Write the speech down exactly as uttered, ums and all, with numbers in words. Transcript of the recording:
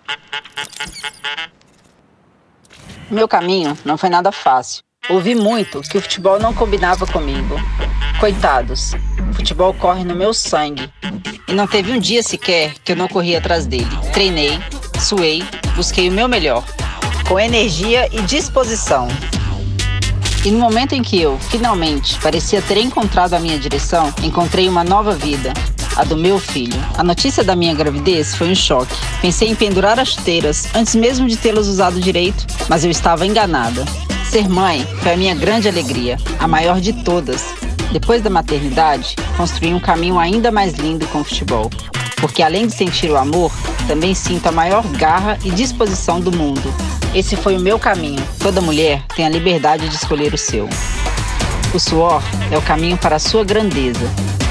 Meu caminho não foi nada fácil. Ouvi muito que o futebol não combinava comigo. Coitados, o futebol corre no meu sangue. E não teve um dia sequer que eu não corri atrás dele. Treinei, suei, busquei o meu melhor, com energia e disposição. E no momento em que eu, finalmente, parecia ter encontrado a minha direção, encontrei uma nova vida, a do meu filho. A notícia da minha gravidez foi um choque. Pensei em pendurar as chuteiras antes mesmo de tê-las usado direito, mas eu estava enganada. Ser mãe foi a minha grande alegria, a maior de todas. Depois da maternidade, construí um caminho ainda mais lindo com o futebol. Porque além de sentir o amor, também sinto a maior garra e disposição do mundo. Esse foi o meu caminho. Toda mulher tem a liberdade de escolher o seu. O suor é o caminho para a sua grandeza.